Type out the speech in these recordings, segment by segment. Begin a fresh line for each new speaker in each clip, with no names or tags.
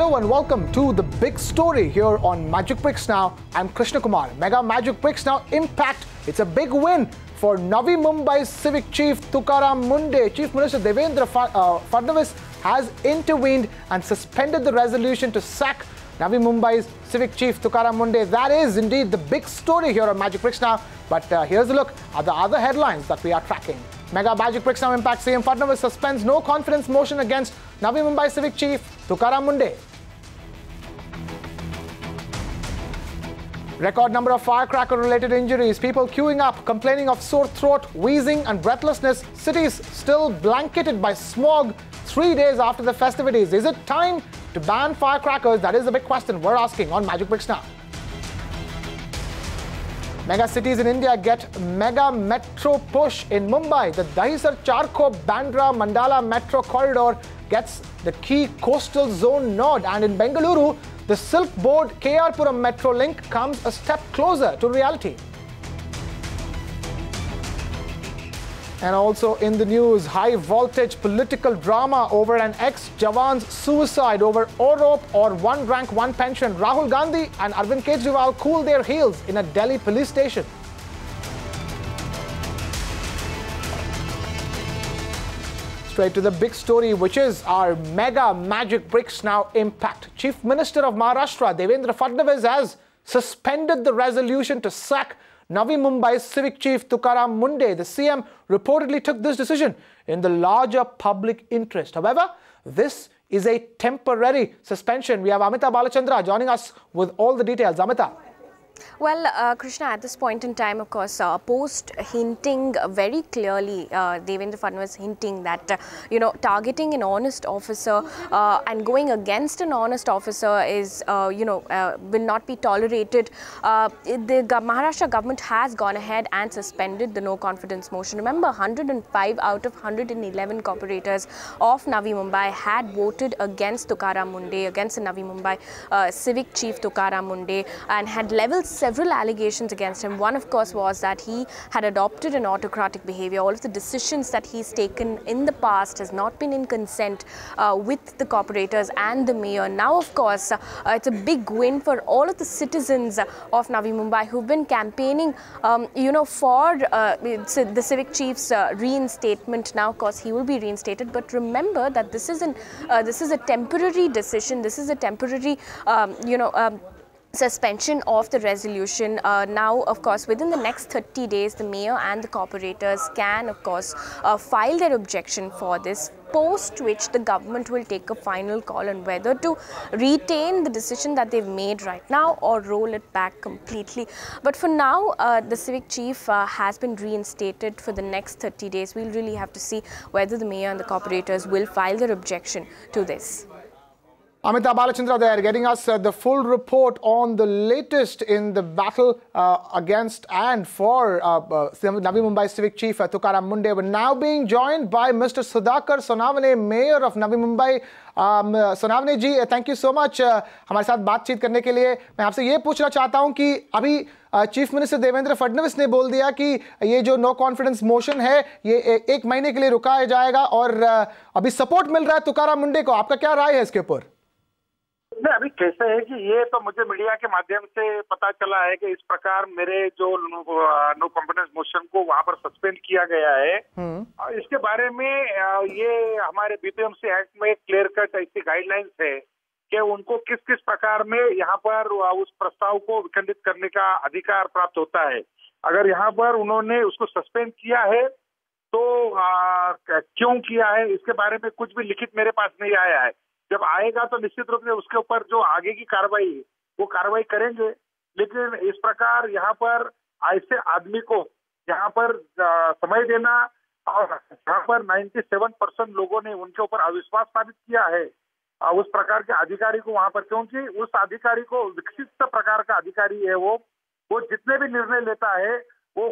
Hello and welcome to the big story here on Magic Bricks Now. I'm Krishna Kumar. Mega Magic Bricks Now impact. It's a big win for Navi Mumbai's civic chief Tukaram Munde. Chief Minister Devendra Fadnavis has intervened and suspended the resolution to sack Navi Mumbai's civic chief Tukaram Munde. That is indeed the big story here on Magic Bricks Now. But here's a look at the other headlines that we are tracking. Mega Magic Bricks Now impact. CM Fadnavis suspends no confidence motion against Navi Mumbai civic chief Tukaram Munde. Record number of firecracker-related injuries. People queuing up, complaining of sore throat, wheezing and breathlessness. Cities still blanketed by smog 3 days after the festivities. Is it time to ban firecrackers? That is the big question we're asking on Magic Bricks Now. Mega cities in India get mega metro push. In Mumbai, the Dahisar Charkop Bandra Mandala metro corridor gets the key coastal zone nod. And in Bengaluru, the Silk Board KR Puram metro link comes a step closer to reality. And also in the news, high voltage political drama over an ex-Jawan's suicide over Orop or one rank, one pension. Rahul Gandhi and Arvind Kejriwal cool their heels in a Delhi police station. Straight to the big story, which is our Mega Magic Bricks Now impact. Chief Minister of Maharashtra, Devendra Fadnavis, has suspended the resolution to sack Navi Mumbai's civic chief Tukaram Munde. The CM reportedly took this decision in the larger public interest. However, this is a temporary suspension. We have Amita Balachandra joining us with all the details. Amita.
Well, Krishna, at this point in time, of course, post hinting very clearly, Devendra Fadnavis hinting that, targeting an honest officer and going against an honest officer is, will not be tolerated. The Maharashtra government has gone ahead and suspended the no confidence motion. Remember, 105 out of 111 corporators of Navi Mumbai had voted against Tukaram Munde, against the Navi Mumbai civic chief Tukaram Munde, and had leveled several allegations against him. One, of course, was that he had adopted an autocratic behavior. All of the decisions that he's taken in the past has not been in consent with the corporators and the mayor. Now, of course, it's a big win for all of the citizens of Navi Mumbai who've been campaigning, for the civic chief's reinstatement. Now, of course, he will be reinstated. But remember that this is a temporary decision. This is a temporary, suspension of the resolution. Now, of course, within the next 30 days, the mayor and the corporators can, of course, file their objection for this, post which the government will take a final call on whether to retain the decision that they've made right now or roll it back completely. But for now, the civic chief has been reinstated for the next 30 days. We'll really have to see whether the mayor and the corporators will file their objection to this.
Amita Balachandra there, getting us the full report on the latest in the battle against and for Navi Mumbai civic chief Tukaram Munde. We're now being joined by Mr. Sudhakar Sonavane, Mayor of Navi Mumbai. Sonavane ji, thank you so much हमारे साथ बातचीत करने के लिए. मैं आपसे ये पूछना चाहता हूँ कि अभी चीफ मिनिस्टर देवेंद्र फडणवीस ने बोल दिया कि ये जो नो कॉन्फिडेंस मोशन है ये एक महीने के लिए रुकाया जाएगा और अभी सपोर्ट मिल रहा है तुकाराम मुंडे को. आपका क्या राय है इसके ऊपर?
नहीं, अभी कैसे है कि ये तो मुझे मीडिया के माध्यम से पता चला है कि इस प्रकार मेरे जो नो कॉन्फिडेंस मोशन को वहां पर सस्पेंड किया गया है. इसके बारे में ये हमारे बीपीएमसी एक्ट में क्लियर कट ऐसी गाइडलाइंस है कि उनको किस किस प्रकार में यहाँ पर उस प्रस्ताव को विखंडित करने का अधिकार प्राप्त होता है. अगर यहाँ पर उन्होंने उसको सस्पेंड किया है तो क्यों किया है इसके बारे में कुछ भी लिखित मेरे पास नहीं आया है. जब आएगा तो निश्चित रूप से उसके ऊपर जो आगे की कार्रवाई है वो कार्रवाई करेंगे. लेकिन इस प्रकार यहाँ पर ऐसे आदमी को यहाँ पर समय देना और यहाँ पर 97% लोगों ने उनके ऊपर अविश्वास साबित किया है उस प्रकार के अधिकारी को वहां पर, क्योंकि उस अधिकारी को विकसित प्रकार का अधिकारी है वो जितने भी निर्णय लेता है वो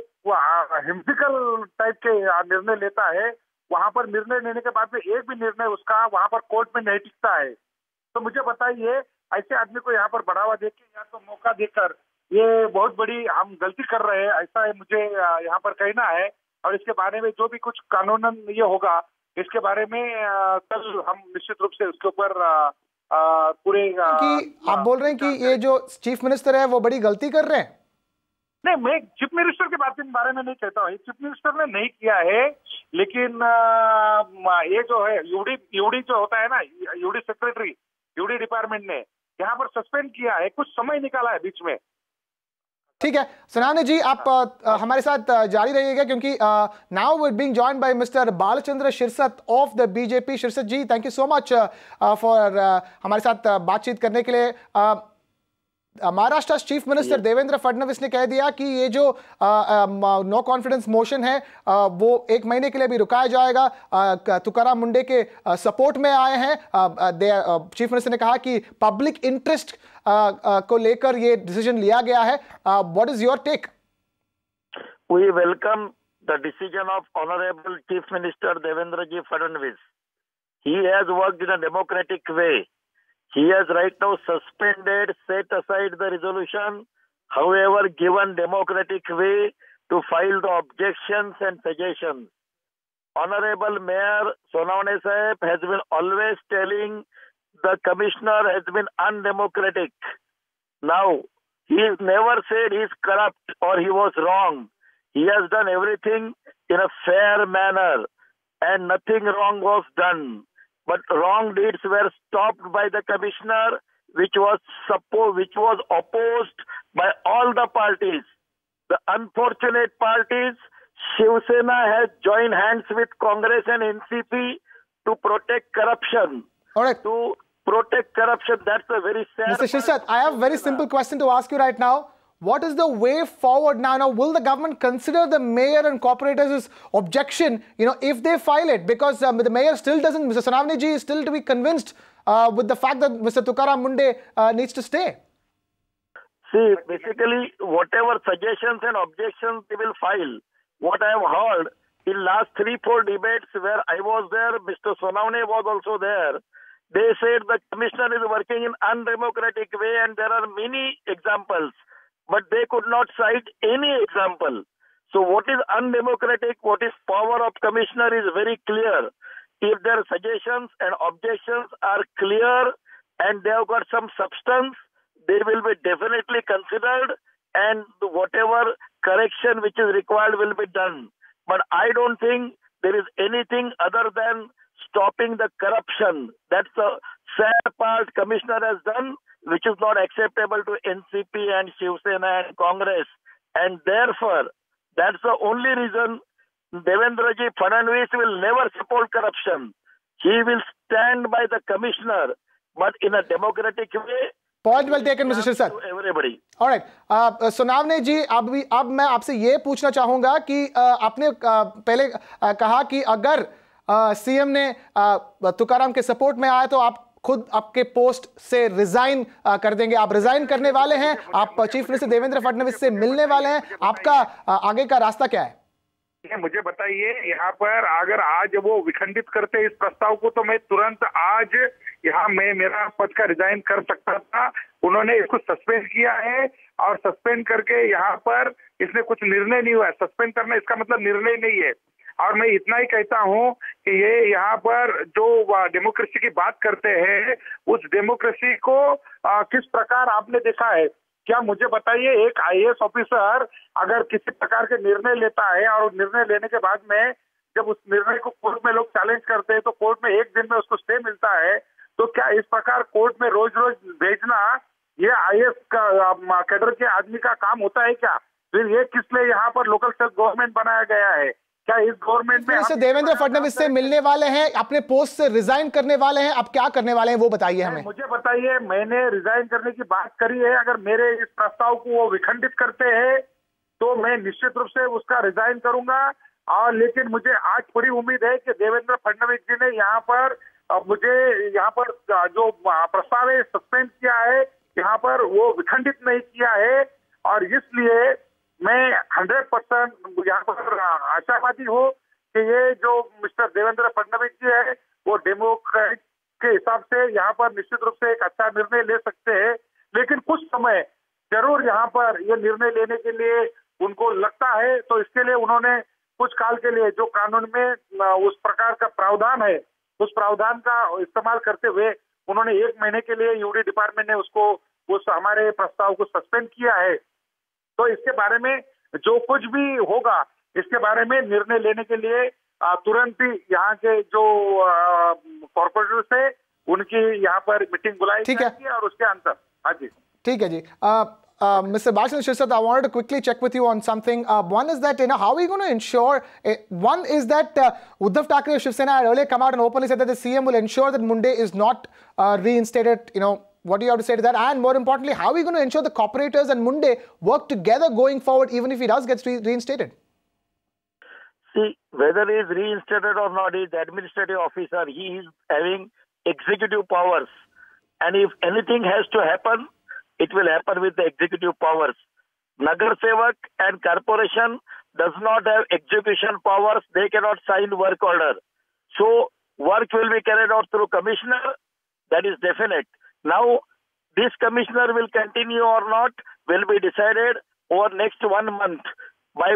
हिम्सिकल टाइप के निर्णय लेता है. वहां पर निर्णय लेने के बाद में एक भी निर्णय उसका वहां पर कोर्ट में नहीं टिकता है. तो मुझे बताइए, ऐसे आदमी को यहाँ पर बढ़ावा देके या तो मौका देकर ये बहुत बड़ी हम गलती कर रहे हैं, ऐसा है मुझे यहाँ पर कहना है. और इसके बारे में जो भी कुछ कानूनन ये होगा इसके बारे में कल हम निश्चित रूप से उसके ऊपर पूरे
कि आप बोल रहे हैं कि ये जो चीफ मिनिस्टर है वो बड़ी गलती कर रहे हैं?
नहीं, मैं चीफ मिनिस्टर के बारे में नहीं कहता हूँ, चीफ मिनिस्टर ने नहीं किया है, लेकिन ये जो है यूडी जो होता है ना, यूडी सेक्रेटरी, यूडी डिपार्टमेंट ने यहाँ पर सस्पेंड किया है, कुछ समय निकाला है बीच में।
ठीक है सोनावने जी, आप हमारे साथ जारी रहिएगा क्योंकि now we being joined by mister Balchandra Shirsat of the BJP. Shirsat ji, thank you so much for हमारे साथ बातचीत करने के लिए। महाराष्ट्र चीफ मिनिस्टर देवेंद्र फडणवीस ने कह दिया कि ये जो नो कॉन्फिडेंस मोशन है वो 1 महीने के लिए भी रुकाया जाएगा। तुकाराम मुंडे के सपोर्ट में आए हैं। चीफ मिनिस्टर ने कहा कि पब्लिक इंटरेस्ट को लेकर ये डिसीजन लिया गया है। What is your take?
We welcome the decision of Honorable Chief Minister Devendra Ji Fadnavis. He has worked in a democratic way. He has right now suspended, set aside the resolution, however given democratic way to file the objections and suggestions. Honorable Mayor Sonavane Sahib has been always telling the commissioner has been undemocratic. Now, he never said he is corrupt or he was wrong. He has done everything in a fair manner and nothing wrong was done. But wrong deeds were stopped by the commissioner, which was opposed by all the parties. The unfortunate parties, Shiv Sena has joined hands with Congress and NCP to protect corruption.
All right.
To protect corruption, that's a very sad.
Mr. Shirsat, I have a very simple question to ask you right now. What is the way forward now? Now, will the government consider the mayor and corporators' objection, if they file it? Because the mayor still doesn't, Mr. Sonavane ji is still to be convinced with the fact that Mr. Tukaram Munde needs to stay.
See, basically, whatever suggestions and objections they will file, what I have heard in last 3-4 debates where I was there, Mr. Sonavane was also there. They said the commissioner is working in undemocratic way and there are many examples. But they could not cite any example. So what is undemocratic, what is power of commissioner is very clear. If their suggestions and objections are clear and they have got some substance, they will be definitely considered and whatever correction which is required will be done. But I don't think there is anything other than stopping the corruption. That's the sad part commissioner has done, which is not acceptable to NCP and Shiv Sena and Congress. And therefore, that's the only reason Devendra Ji Fadnavis will never support corruption. He will stand by the commissioner, but in a democratic way.
Point well taken, Mr. Shirsat.
Everybody.
All right. Sonawane ji, अब मैं आपसे ये पूछना चाहूंगा कि आपने पहले कहा कि अगर सीएम ने तुकाराम के सपोर्ट में आया तो आप खुद आपके पोस्ट से रिजाइन कर देंगे। आप रिजाइन करने वाले हैं, आप चीफ मिनिस्टर देवेंद्र फडणवीस से मिलने वाले हैं। आपका आगे का रास्ता क्या है?
मुझे बताइए, यहाँ पर अगर आज वो विखंडित करते इस प्रस्ताव को तो मैं तुरंत आज यहाँ मैं मेरा पद का रिजाइन कर सकता था। उन्होंने इसको सस्पेंड किया है और सस्पेंड करके यहाँ पर इसमें कुछ निर्णय नहीं हुआ है। सस्पेंड करना इसका मतलब निर्णय नहीं है। और मैं इतना ही कहता हूं कि ये यहाँ पर जो डेमोक्रेसी की बात करते हैं, उस डेमोक्रेसी को किस प्रकार आपने देखा है? क्या मुझे बताइए, एक आईएएस ऑफिसर अगर किसी प्रकार के निर्णय लेता है और निर्णय लेने के बाद में जब उस निर्णय को कोर्ट में लोग चैलेंज करते हैं तो कोर्ट में 1 दिन में उसको स्टे मिलता है, तो क्या इस प्रकार कोर्ट में रोज रोज भेजना ये आईएएस का कैडर के आदमी का काम होता है क्या? फिर ये किस लिए यहाँ पर लोकल सेल्फ गवर्नमेंट बनाया गया है? क्या इस गवर्नमेंट में
देवेंद्र फडणवीस से मिलने वाले हैं, अपने पोस्ट से रिजाइन करने वाले हैं, अब क्या करने वाले हैं वो बताइए हमें।
मुझे बताइए, मैंने रिजाइन करने की बात करी है। अगर मेरे इस प्रस्ताव को वो विखंडित करते हैं तो मैं निश्चित रूप से उसका रिजाइन करूंगा। और लेकिन मुझे आज पूरी उम्मीद है कि देवेंद्र फडणवीस जी ने यहाँ पर मुझे यहाँ पर जो प्रस्ताव है सस्पेंड किया है, यहाँ पर वो विखंडित नहीं किया है। और इसलिए मैं 100% यहाँ पर आशावादी हूँ कि ये जो मिस्टर देवेंद्र फडणवीस जी है वो डेमोक्रेट के हिसाब से यहाँ पर निश्चित रूप से एक अच्छा निर्णय ले सकते हैं। लेकिन कुछ समय जरूर यहाँ पर ये निर्णय लेने के लिए उनको लगता है, तो इसके लिए उन्होंने कुछ काल के लिए जो कानून में उस प्रकार का प्रावधान है, उस प्रावधान का इस्तेमाल करते हुए उन्होंने 1 महीने के लिए यूडी डिपार्टमेंट ने उसको उस हमारे प्रस्ताव को सस्पेंड किया है। तो इसके बारे में जो कुछ भी होगा, इसके बारे में निर्णय लेने के लिए तुरंत ही यहाँ के जो कॉर्पोरेटर्स है उनकी यहाँ पर मीटिंग बुलाई जाएगी और उसके अंतर। हाँ जी,
ठीक है जी। Mr. Bhalachandra Shirsat, I wanted to quickly check with you on something. One is that, how are you going to ensure? One is that Uddhav Thackeray of Shiv Sena had earlier come out and openly said that the CM will ensure that Munde is not reinstated. What do you have to say to that? And more importantly, how are we going to ensure the corporators and Munde work together going forward, even if he does get reinstated?
See, whether he is reinstated or not, he is the administrative officer. He is having executive powers. And if anything has to happen, it will happen with the executive powers. Nagar Sevak and corporation does not have execution powers. They cannot sign work order. So, work will be carried out through commissioner. That is definite. Now, this commissioner will continue or not will be decided over next 1 month by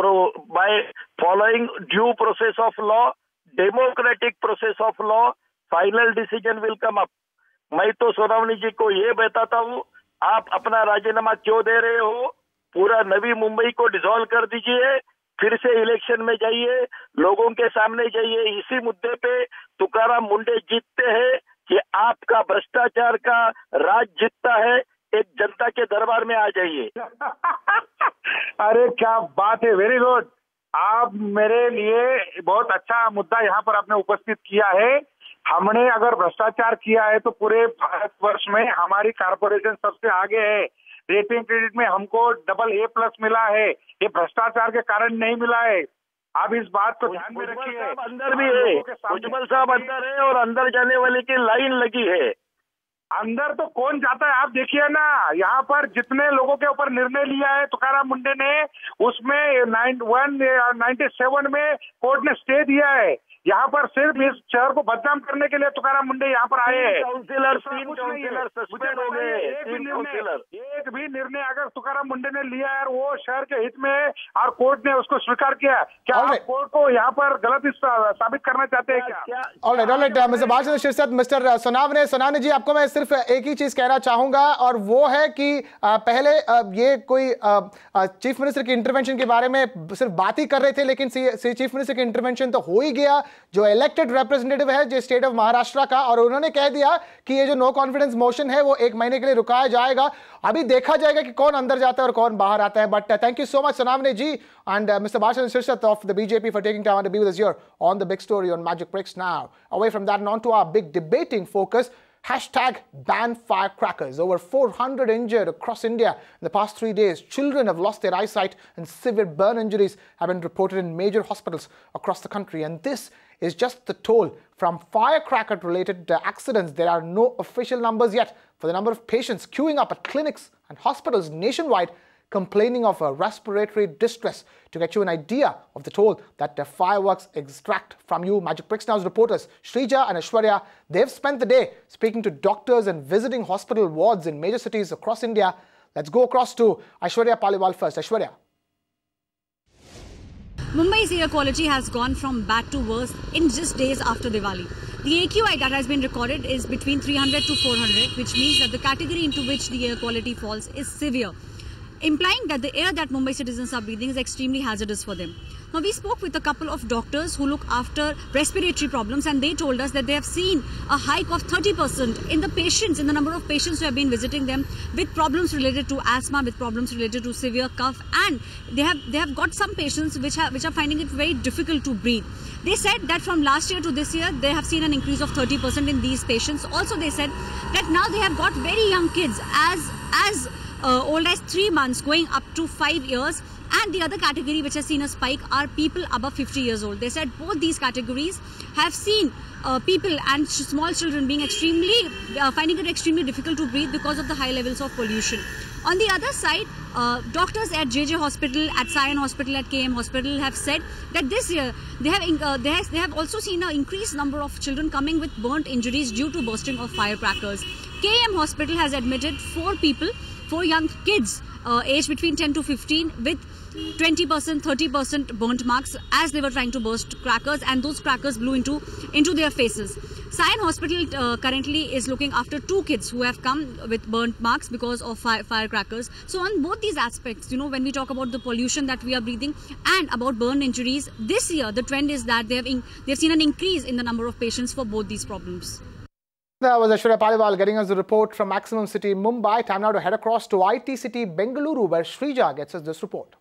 following due process of law, democratic process of law. Final decision will come up. मैं तो सोनावनी जी को ये बताता हूँ, आप अपना राजीनामा क्यों दे रहे हो? पूरा नवी मुंबई को डिसॉल्व कर दीजिए, फिर से इलेक्शन में जाइए, लोगों के सामने जाइए। इसी मुद्दे पे तुकाराम मुंडे जीतते हैं कि आपका भ्रष्टाचार का राज जीतता है, एक जनता के दरबार में आ जाइए।
अरे क्या बात है, वेरी गुड। आप मेरे लिए बहुत अच्छा मुद्दा यहाँ पर आपने उपस्थित किया है। हमने अगर भ्रष्टाचार किया है तो पूरे भारतवर्ष में हमारी कॉर्पोरेशन सबसे आगे है। रेटिंग क्रेडिट में हमको AA+ मिला है, ये भ्रष्टाचार के कारण नहीं मिला है। आप इस बात को ध्यान में रखिए।
अंदर भी है, उज्जवल साहब अंदर है और अंदर जाने वाले की लाइन लगी है।
अंदर तो कौन जाता है, आप देखिए ना, यहाँ पर जितने लोगों के ऊपर निर्णय लिया है तुकाराम मुंडे ने, उसमें 97 में कोर्ट ने स्टे दिया है। यहाँ पर सिर्फ इस शहर को बदनाम करने के लिए तुकाराम मुंडे यहाँ पर आए हैं।
3 काउंसिलर सस्पेंड हो गए।
एक भी निर्णय अगर तुकाराम मुंडे ने लिया है वो शहर के हित में है और कोर्ट ने उसको स्वीकार किया, क्या आप कोर्ट को यहाँ पर गलत साबित करना चाहते हैं क्या?
All right, mister Balchandra Shirsat, mister Sonawane ji, आपको मैं सिर्फ एक ही चीज कहना चाहूंगा और वो है कि पहले ये कोई चीफ मिनिस्टर की इंटरवेंशन के बारे में सिर्फ बात ही कर रहे थे, लेकिन चीफ मिनिस्टर की इंटरवेंशन तो हो ही गया। जो इलेक्टेड रिप्रेजेंटेटिव है जो स्टेट ऑफ महाराष्ट्र का, और उन्होंने कह दिया कि ये जो नो कॉन्फिडेंस मोशन है वो 1 महीने के लिए रुकाया जाएगा। अभी देखा जाएगा कि कौन अंदर जाता है और कौन बाहर आता है। But thank you so much Sonawane ji and Mr. Bhalachandra Shirsat of the BJP for taking time to be with us here on the big story on Magic Bricks. Now, away from that and on to our big debating focus. #ban firecrackers. Over 400 injured across India in the past 3 days. Children have lost their eyesight and severe burn injuries have been reported in major hospitals across the country. And this is just the toll from firecracker-related accidents. There are no official numbers yet for the number of patients queuing up at clinics and hospitals nationwide complaining of a respiratory distress. To get you an idea of the toll that the fireworks extract from you, Magic Bricks Now's reporters Shrija and Aishwarya, they've spent the day speaking to doctors and visiting hospital wards in major cities across India. Let's go across to Aishwarya Paliwal first. Aishwarya.
Mumbai's air quality has gone from bad to worse in just days after Diwali. The AQI that has been recorded is between 300 to 400, which means that the category into which the air quality falls is severe, implying that the air that Mumbai citizens are breathing is extremely hazardous for them. Now, we spoke with a couple of doctors who look after respiratory problems, and they told us that they have seen a hike of 30% in the number of patients who have been visiting them with problems related to asthma, with problems related to severe cough, and they have got some patients which are finding it very difficult to breathe. They said that from last year to this year, they have seen an increase of 30% in these patients. Also, they said that now they have got very young kids as old as 3 months going up to 5 years, and the other category which has seen a spike are people above 50 years old. They said both these categories have seen people and small children being finding it extremely difficult to breathe because of the high levels of pollution. On the other side, doctors at JJ Hospital, at Sion Hospital, at KM Hospital have said that this year they have also seen an increased number of children coming with burnt injuries due to bursting of firecrackers. KM Hospital has admitted 4 young kids aged between 10 to 15 with 20%, 30% burnt marks as they were trying to burst crackers, and those crackers blew into their faces. Sion Hospital currently is looking after 2 kids who have come with burnt marks because of firecrackers. So on both these aspects, when we talk about the pollution that we are breathing and about burn injuries, this year the trend is that they've seen an increase in the number of patients for both these problems.
That was Aishwarya Paliwal getting us the report from Maximum City, Mumbai. Time now to head across to IT City, Bengaluru, where Shrija gets us this report.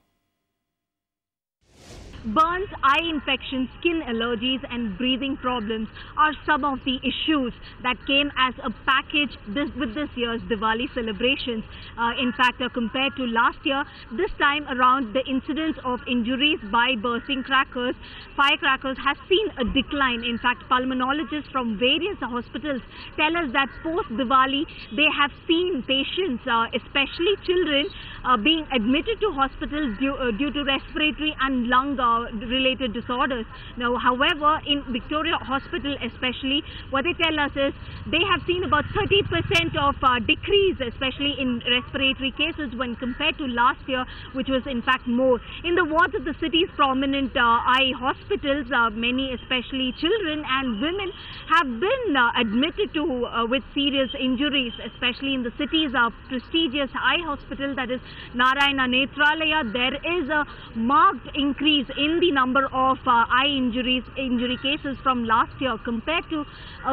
Burns, eye infections, skin allergies and breathing problems are some of the issues that came as a package with this year's Diwali celebrations. In fact, compared to last year, this time around the incidence of injuries by bursting firecrackers has seen a decline. In fact, pulmonologists from various hospitals tell us that post-Diwali, they have seen patients, especially children, being admitted to hospitals due to respiratory and lung related disorders. Now, however, in Victoria Hospital especially, what they tell us is they have seen about 30% of decrease, especially in respiratory cases when compared to last year, which was in fact more. In the wards of the city's prominent eye hospitals, many, especially children and women, have been admitted to with serious injuries, especially in the city's prestigious eye hospital, that is Narayana Netralaya. There is a marked increase in the number of eye injury cases from last year compared to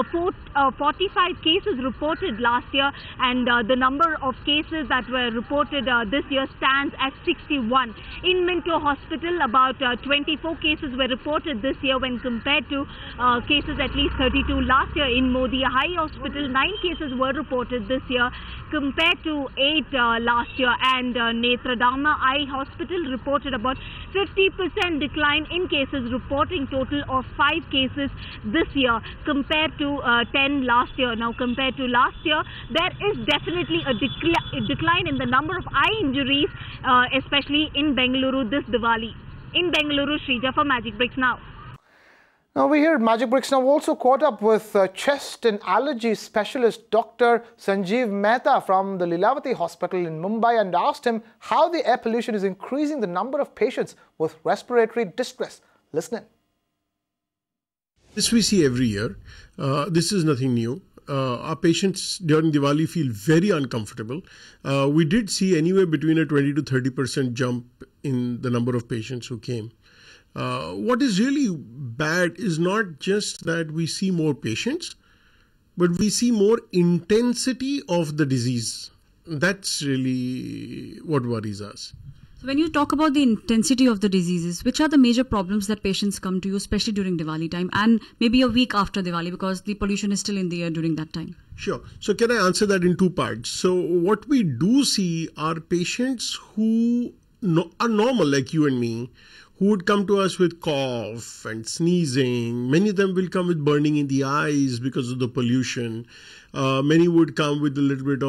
45 cases reported last year, and the number of cases that were reported this year stands at 61. In Minto Hospital, about 24 cases were reported this year when compared to cases at least 32 last year. In Modi Eye Hospital, 9 cases were reported this year compared to 8 last year, and Netradama Eye Hospital reported about 50% decline in cases, reporting total of 5 cases this year compared to 10 last year. Now, compared to last year, there is definitely a decline in the number of eye injuries, especially in Bengaluru this Diwali. In Bengaluru, Shrija for Magic Bricks Now.
Now we here at Magic Bricks Now also caught up with chest and allergy specialist Dr. Sanjeev Mehta from the Lilavati Hospital in Mumbai and asked him how the air pollution is increasing the number of patients with respiratory distress. Listen in.
This we see every year. This is nothing new. Our patients during Diwali feel very uncomfortable. We did see anywhere between a 20 to 30% jump in the number of patients who came. What is really bad is not just that we see more patients, but we see more intensity of the disease. That's really what worries us.
So when you talk about the intensity of the diseases, which are the major problems that patients come to you, especially during Diwali time and maybe a week after Diwali, because the pollution is still in the air during that time?
Sure. So can I answer that in 2 parts? So what we do see are patients who are normal like you and me, who would come to us with cough and sneezing. Many of them will come with burning in the eyes because of the pollution. Many would come with a little bit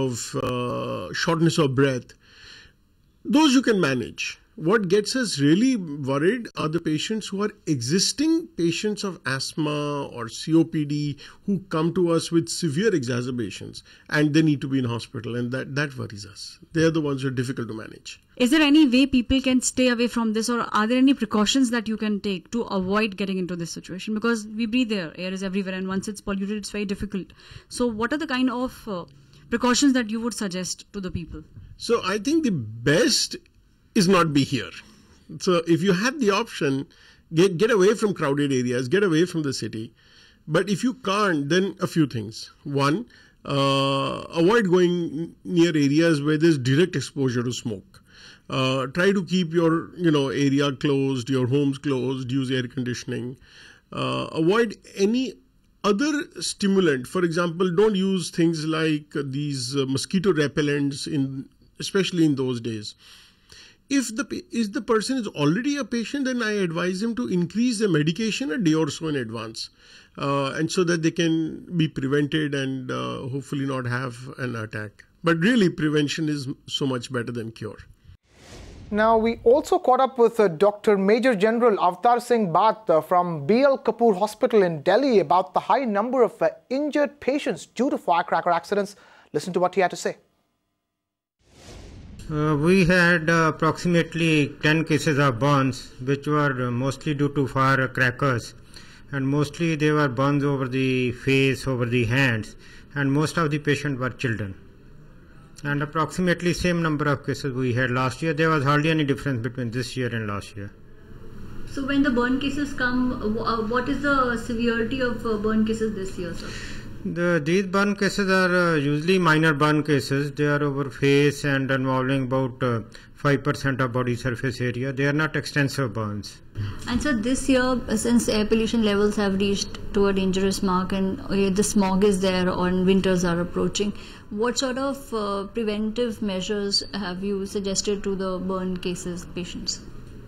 of shortness of breath. Those you can manage. What gets us really worried are the patients who are existing patients of asthma or COPD who come to us with severe exacerbations and they need to be in hospital, and that worries us. They're the ones who are difficult to manage.
Is there any way people can stay away from this, or are there any precautions that you can take to avoid getting into this situation? Because we breathe air is everywhere, and once it's polluted, it's very difficult. So what are the kind of precautions that you would suggest to the people?
So I think the best is not be here. So if you have the option, get away from crowded areas, get away from the city. But if you can't, then a few things. One, avoid going near areas where there's direct exposure to smoke. Try to keep your area closed, your homes closed, use air conditioning. Avoid any other stimulant. For example, don't use things like these mosquito repellents, especially in those days. If the person is already a patient, then I advise him to increase the medication a day or so in advance, and so that they can be prevented and hopefully not have an attack. But really, prevention is so much better than cure.
Now, we also caught up with Dr. Major General Avtar Singh Bhat from B.L. Kapoor Hospital in Delhi about the high number of injured patients due to firecracker accidents. Listen to what he had to say.
We had approximately 10 cases of burns, which were mostly due to firecrackers. and mostly they were burns over the face, over the hands, and most of the patients were children. And approximately same number of cases we had last year. There was hardly any difference between this year and last year.
So when the burn cases come, what is the severity of burn cases this year, sir?
These burn cases are usually minor burn cases. They are over face and involving about 5% of body surface area. They are not extensive burns.
And so this year, since air pollution levels have reached to a dangerous mark and the smog is there and winters are approaching, what sort of preventive measures have you suggested to the burn cases patients?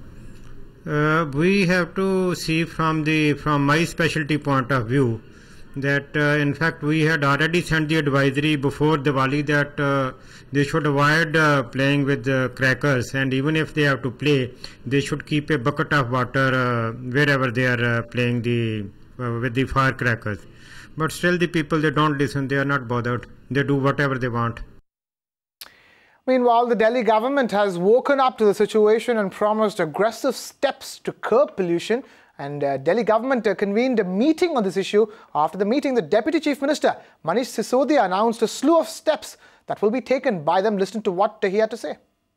We have to see from my specialty point of view that in fact we had already sent the advisory before Diwali that they should avoid playing with crackers, and even if they have to play, they should keep a bucket of water wherever they are playing with the firecrackers. But still the people, they don't listen, they are not bothered, they do whatever they want.
Meanwhile, the Delhi government has woken up to the situation and promised aggressive steps to curb pollution. And Delhi government convened a meeting on this issue. After the meeting, the Deputy Chief Minister, Manish Sisodia, announced a slew of steps that will be taken by them. Listen to what he had to say.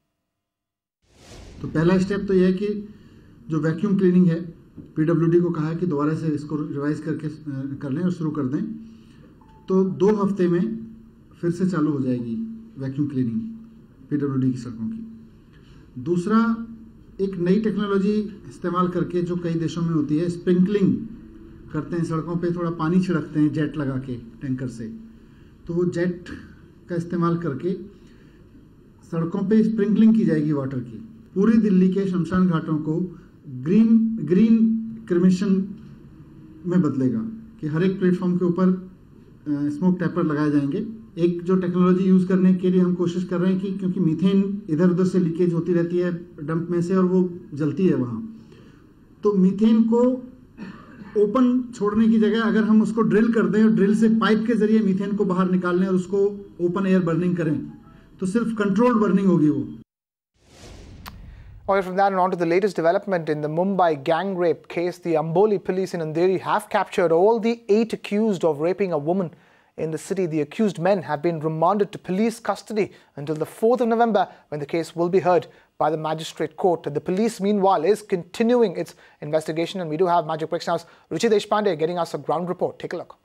तो पहला step तो यह है कि जो vacuum cleaning है, PWD को कहा है कि दोबारा से इसको रिवाइज करके कर लें और शुरू कर दें. तो 2 हफ्ते में फिर से चालू हो जाएगी वैक्यूम क्लीनिंग पीडब्ल्यूडी की सड़कों की. दूसरा, एक नई टेक्नोलॉजी इस्तेमाल करके जो कई देशों में होती है, स्प्रिंकलिंग करते हैं सड़कों पे, थोड़ा पानी छिड़कते हैं जेट लगा के टैंकर से. तो वो जेट का इस्तेमाल करके सड़कों पे स्प्रिंकलिंग की जाएगी वाटर की. पूरी दिल्ली के शमशान घाटों को ग्रीन क्रिमेशन में बदलेगा कि हर एक प्लेटफॉर्म के ऊपर स्मोक टैपर लगाए जाएंगे. एक जो टेक्नोलॉजी यूज़ करने के लिए हम कोशिश कर रहे हैं कि क्योंकि मीथेन इधर उधर से लीकेज होती रहती है डंप में से और वो जलती है वहाँ, तो मीथेन को ओपन छोड़ने की जगह अगर हम उसको ड्रिल कर दें और ड्रिल से पाइप के जरिए मीथेन को बाहर निकाल लें और उसको ओपन एयर बर्निंग करें, तो सिर्फ कंट्रोल्ड बर्निंग होगी वो.
All right, from that on to the latest development in the Mumbai gang rape case. The Amboli police in Andheri have captured all the 8 accused of raping a woman in the city. The accused men have been remanded to police custody until the 4th of November, when the case will be heard by the magistrate court. The police, meanwhile, is continuing its investigation, and we do have Magic Bricks Now's Ruchi Deshpande getting us a ground report. Take a look.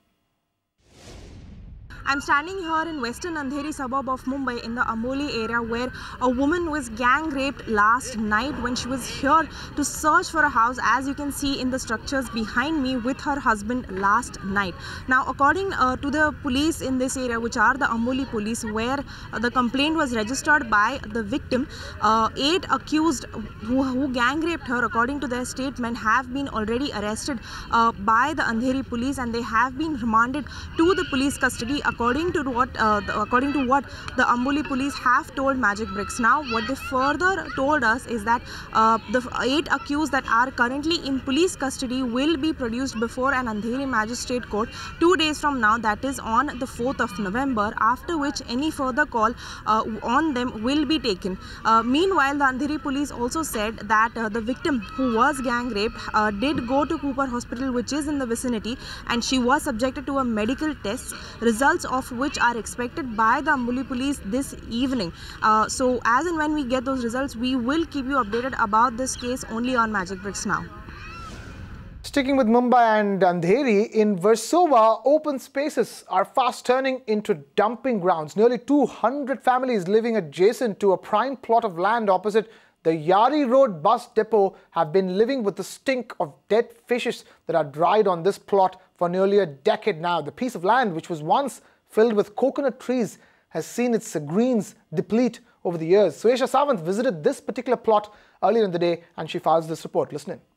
I'm standing here in western Andheri suburb of Mumbai in the Amboli area, where a woman was gang raped last night when she was here to search for a house, as you can see in the structures behind me, with her husband last night. Now, according to the police in this area, which are the Amboli police, where the complaint was registered by the victim, 8 accused who gang raped her, according to their statement, have been already arrested by the Andheri police, and they have been remanded to the police custody, according to what the Amboli police have told Magic Bricks. Now, what they further told us is that the 8 accused that are currently in police custody will be produced before an Andheri magistrate court 2 days from now, that is on the 4th of November, after which any further call on them will be taken. Meanwhile, the Andheri police also said that the victim who was gang raped did go to Cooper Hospital, which is in the vicinity, and she was subjected to a medical test, results of which are expected by the Amboli police this evening. So as and when we get those results, we will keep you updated about this case only on Magic Bricks Now.
Sticking with Mumbai and Andheri, in Versova, open spaces are fast turning into dumping grounds. Nearly 200 families living adjacent to a prime plot of land opposite the Yari Road bus depot have been living with the stink of dead fishes that are dried on this plot for nearly a decade now. The piece of land, which was once filled with coconut trees, has seen its greens deplete over the years. Suesha Sawant visited this particular plot earlier in the day, and she files this report. Listen in.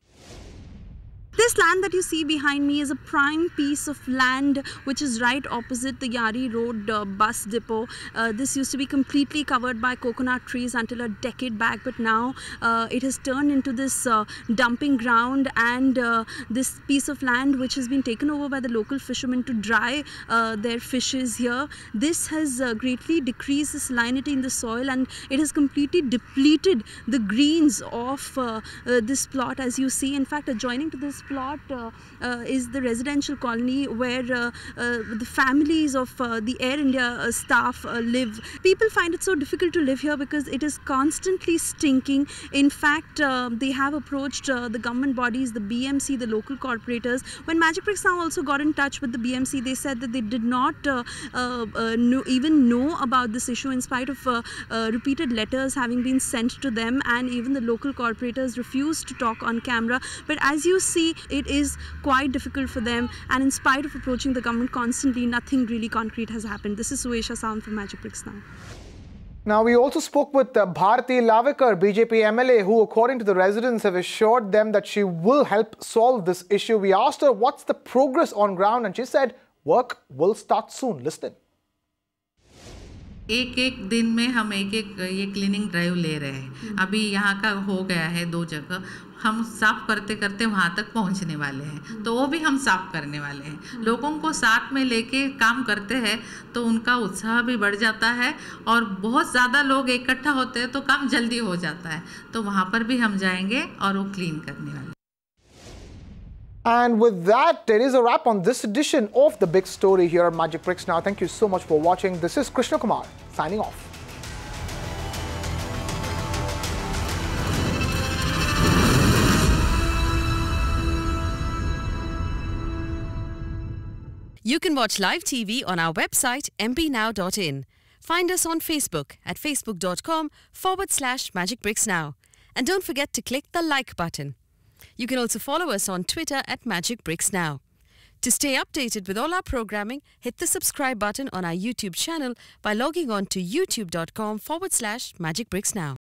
This land that you see behind me is a prime piece of land which is right opposite the Yari Road bus depot. This used to be completely covered by coconut trees until a decade back, but now it has turned into this dumping ground, and this piece of land which has been taken over by the local fishermen to dry their fishes here. This has greatly decreased the salinity in the soil, and it has completely depleted the greens of this plot, as you see. In fact, adjoining to this plot plot is the residential colony where the families of the Air India staff live. People find it so difficult to live here because it is constantly stinking. In fact, they have approached the government bodies, the BMC, the local corporators. When Magic Bricks Now also got in touch with the BMC, they said that they did not even know about this issue in spite of repeated letters having been sent to them, and even the local corporators refused to talk on camera. But as you see, it is quite difficult for them, and in spite of approaching the government constantly, nothing really concrete has happened. This is Suesha Sound from Magic Bricks Now.
Now, we also spoke with Bharati Lavekar, BJP MLA, who, according to the residents, have assured them that she will help solve this issue. We asked her what's the progress on ground, and she said work will start soon. Listen.
एक दिन में हम एक ये cleaning drive ले रहे हैं. अभी यहाँ का हो गया है 2 जगह. हम साफ करते करते वहाँ तक पहुँचने वाले हैं, तो वो भी हम साफ करने वाले हैं. लोगों को साथ में लेके काम करते हैं तो उनका उत्साह भी बढ़ जाता है, और बहुत ज़्यादा लोग इकट्ठा होते हैं तो काम जल्दी हो जाता है. तो वहाँ पर भी हम जाएंगे और वो क्लीन करने वाले.
And with that, it is a wrap on this edition of The Big Story here at Magic Bricks Now. Thank you so much for watching. This is Krishna Kumar signing off.
You can watch live TV on our website mpnow.in. Find us on Facebook at facebook.com/magicbricksnow. And don't forget to click the like button. You can also follow us on Twitter at Magic Bricks Now. To stay updated with all our programming, hit the subscribe button on our YouTube channel by logging on to youtube.com/magicbricksnow.